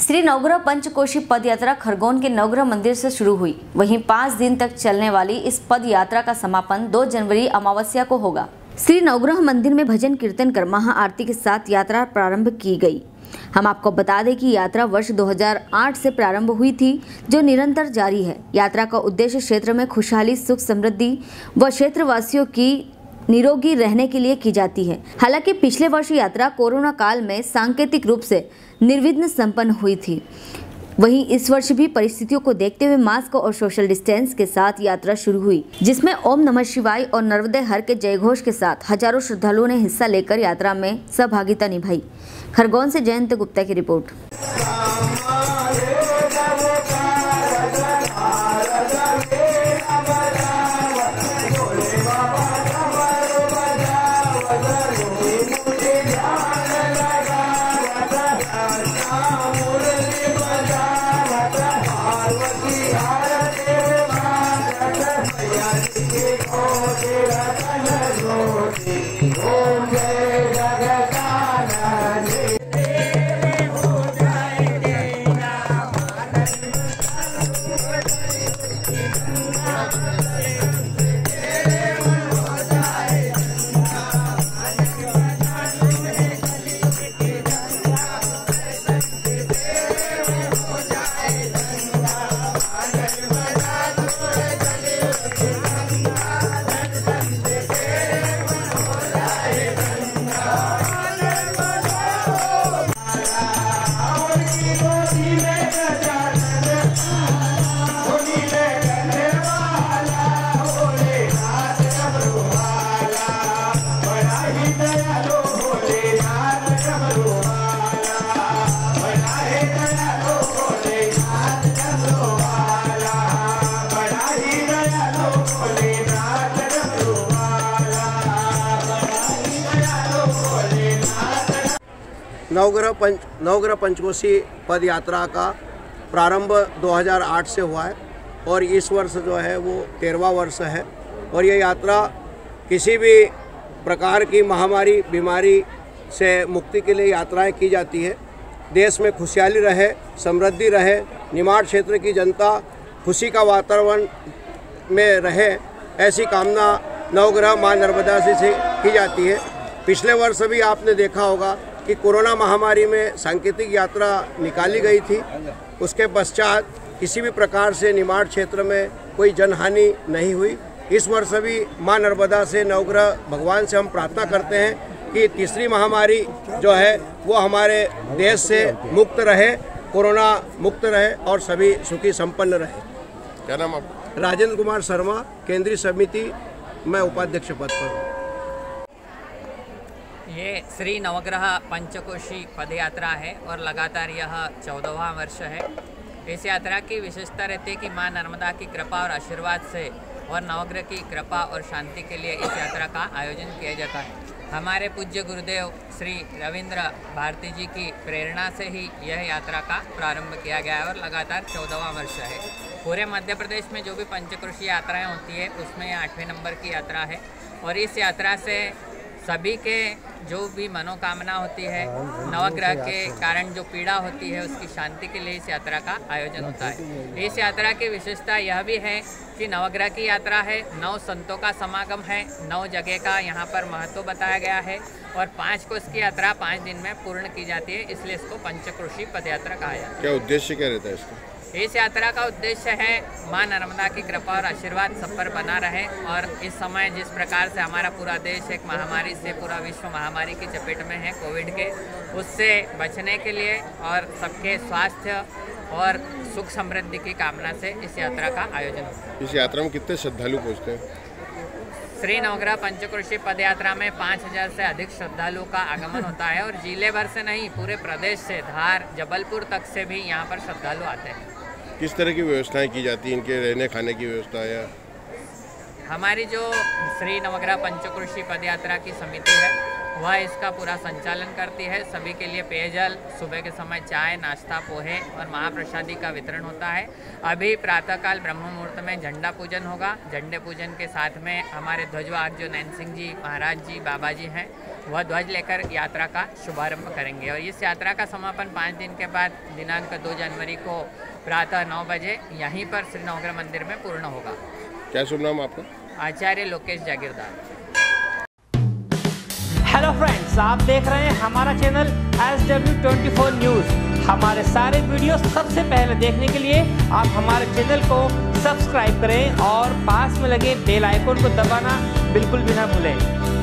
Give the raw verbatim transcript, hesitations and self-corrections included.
श्री नवग्रह पंचकोशी पद यात्रा खरगोन के नवग्रह मंदिर से शुरू हुई। वहीं पाँच दिन तक चलने वाली इस पद यात्रा का समापन दो जनवरी अमावस्या को होगा। श्री नवग्रह मंदिर में भजन कीर्तन कर महाआरती के साथ यात्रा प्रारंभ की गई। हम आपको बता दें कि यात्रा वर्ष दो हज़ार आठ से प्रारंभ हुई थी, जो निरंतर जारी है। यात्रा का उद्देश्य क्षेत्र में खुशहाली, सुख, समृद्धि व क्षेत्रवासियों की निरोगी रहने के लिए की जाती है। हालांकि पिछले वर्ष यात्रा कोरोना काल में सांकेतिक रूप से निर्विघ्न संपन्न हुई थी। वहीं इस वर्ष भी परिस्थितियों को देखते हुए मास्क और सोशल डिस्टेंस के साथ यात्रा शुरू हुई, जिसमें ओम नमः शिवाय और नर्मदे हर के जयघोष के साथ हजारों श्रद्धालुओं ने हिस्सा लेकर यात्रा में सहभागिता निभाई। खरगोन से जयंत गुप्ता की रिपोर्ट। नवग्रह पंच नवग्रह पंचकोशी पद यात्रा का प्रारंभ दो हज़ार आठ से हुआ है और इस वर्ष जो है वो तेरहवां वर्ष है। और ये यात्रा किसी भी प्रकार की महामारी बीमारी से मुक्ति के लिए यात्राएं की जाती है। देश में खुशहाली रहे, समृद्धि रहे, निमाड़ क्षेत्र की जनता खुशी का वातावरण में रहे, ऐसी कामना नवग्रह मां नर्मदा से, से की जाती है। पिछले वर्ष भी आपने देखा होगा कि कोरोना महामारी में सांकेतिक यात्रा निकाली गई थी। उसके पश्चात किसी भी प्रकार से निमाड़ क्षेत्र में कोई जनहानि नहीं हुई। इस वर्ष भी मां नर्मदा से नवग्रह भगवान से हम प्रार्थना करते हैं कि तीसरी महामारी जो है वो हमारे देश से मुक्त रहे, कोरोना मुक्त रहे और सभी सुखी संपन्न रहे। क्या नाम आपका? राजेंद्र कुमार शर्मा, केंद्रीय समिति, मैं उपाध्यक्ष पद पर हूँ। ये श्री नवग्रह पंचकोशी पदयात्रा है और लगातार यह चौदहवां वर्ष है। इस यात्रा की विशेषता रहती है कि मां नर्मदा की कृपा और आशीर्वाद से और नवग्रह की कृपा और शांति के लिए इस यात्रा का आयोजन किया जाता है। हमारे पूज्य गुरुदेव श्री रविंद्र भारती जी की प्रेरणा से ही यह यात्रा का प्रारंभ किया गया है और लगातार चौदहवां वर्ष है। पूरे मध्य प्रदेश में जो भी पंचकोशी यात्राएँ होती है उसमें आठवें नंबर की यात्रा है और इस यात्रा से सभी के जो भी मनोकामना होती है, नवग्रह के कारण जो पीड़ा होती है, उसकी शांति के लिए इस यात्रा का आयोजन होता है। इस यात्रा की विशेषता यह भी है कि नवग्रह की यात्रा है, नौ संतों का समागम है, नौ जगह का यहाँ पर महत्व बताया गया है और पाँच कोस की यात्रा पाँच दिन में पूर्ण की जाती है, इसलिए इसको पंचक्रोशी पदयात्रा कहा जाता है। क्या उद्देश्य क्या रहता है इसका? इस यात्रा का उद्देश्य है मां नर्मदा की कृपा और आशीर्वाद सब पर बना रहे और इस समय जिस प्रकार से हमारा पूरा देश एक महामारी से, पूरा विश्व महामारी की चपेट में है कोविड के, उससे बचने के लिए और सबके स्वास्थ्य और सुख समृद्धि की कामना से इस यात्रा का आयोजन होता है। इस यात्रा में कितने श्रद्धालु पहुँचते हैं? श्री नवग्रह पंचक्रोशी पदयात्रा में पाँच हजार से अधिक श्रद्धालुओं का आगमन होता है और जिले भर से नहीं, पूरे प्रदेश से, धार, जबलपुर तक से भी यहाँ पर श्रद्धालु आते हैं। किस तरह की व्यवस्थाएं की जाती हैं? इनके रहने खाने की व्यवस्था या हमारी जो श्री नवग्रह पंचक्रोशी पदयात्रा की समिति है वह इसका पूरा संचालन करती है। सभी के लिए पेयजल, सुबह के समय चाय, नाश्ता, पोहे और महाप्रसादी का वितरण होता है। अभी प्रातःकाल ब्रह्म मुहूर्त में झंडा पूजन होगा। झंडे पूजन के साथ में हमारे ध्वजवाहक जो नैन सिंह जी महाराज जी बाबा जी हैं, वह ध्वज लेकर यात्रा का शुभारंभ करेंगे और इस यात्रा का समापन पाँच दिन के बाद दिनांक दो जनवरी को प्रातः नौ बजे यहीं पर श्री नवग्रह मंदिर में पूर्ण होगा। क्या शुभ नाम आपका? आचार्य लोकेश जागीरदार। हेलो फ्रेंड्स, आप देख रहे हैं हमारा channel S W twenty four news. हमारे सारे वीडियो सबसे पहले देखने के लिए आप हमारे चैनल को सब्सक्राइब करें और पास में लगे बेल आइकन को दबाना बिल्कुल भी ना भूलें।